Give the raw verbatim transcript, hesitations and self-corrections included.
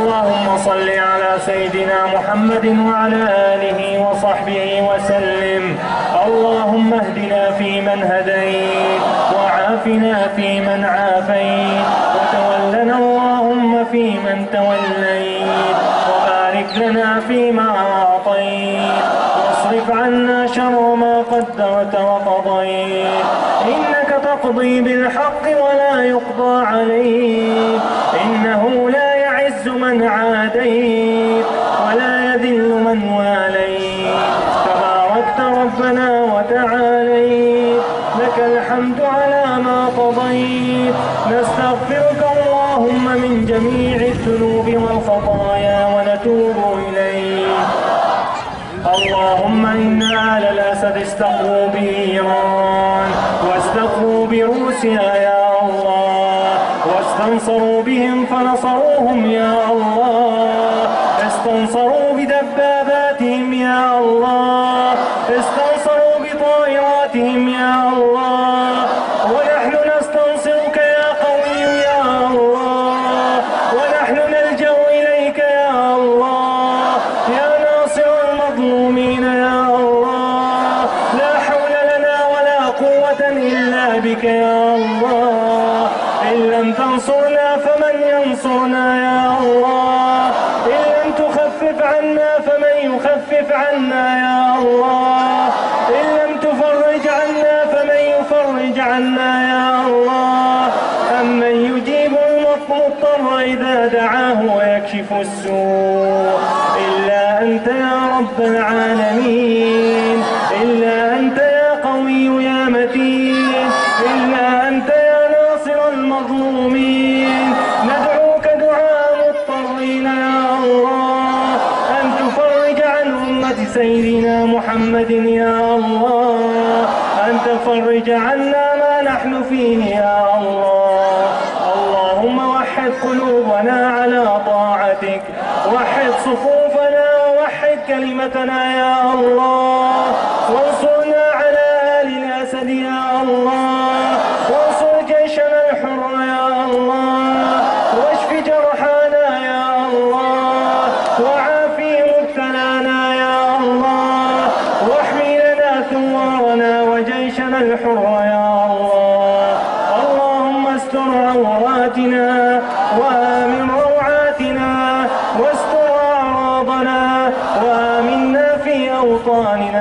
اللهم صل على سيدنا محمد وعلى آله وصحبه وسلم. اللهم اهدنا فيمن هديت، وعافنا فيمن عافيت، وتولنا اللهم فيمن توليت، وبارك لنا فيما أعطيت، واصرف عنا شر ما قدرت وقضيت. إنك تقضي بالحق ولا يقضى عليك، إنه لا يعز من عاديت ولا يذل من واليت. تباركت ربنا وتعاليت، لك الحمد على ما قضيت. نستغفرك اللهم من جميع الذنوب والخطايا ونتوب إليك. اللهم إن آل الأسد استقروا بإيران واستقروا بروسيا يا الله، واستنصروا بهم فنصروهم يا الله، استنصروا بدباباتهم يا الله، استنصروا بطائراتهم يا الله، ونحن نستنصرك يا قوي يا الله، ونحن نلجأ إليك يا الله، يا ناصر المظلومين يا الله. لا حول لنا ولا قوة إلا بك يا الله. إن لم تنصرنا فمن ينصرنا يا الله، إن لم تخفف عنا فمن يخفف عنا يا الله، إن لم تفرج عنا فمن يفرج عنا يا الله. أمن يجيب المضطر إذا دعاه ويكشف السوء إلا أنت يا رب العالمين، إلا أنت يا قوي يا متين، إلا أنت يا ناصر المظلومين. ندعوك دعاء مضطرين يا الله، أن تفرج عن أمة سيدنا محمد يا الله، أن تفرج عنا ما نحن فيه يا الله. اللهم وحد قلوبنا على طاعتك، وحد صفوفنا ووحد كلمتنا يا الله، وانصرنا على آل الأسد يا الله، وانصر جيشنا الحر يا الله، واشف جرحانا يا الله، وعافي مبتلانا يا الله، واحمي لنا ثوارنا وجيشنا الحر يا الله. اللهم استر عوراتنا وآمن روعاتنا، واستر أعراضنا، وآمنا في أوطاننا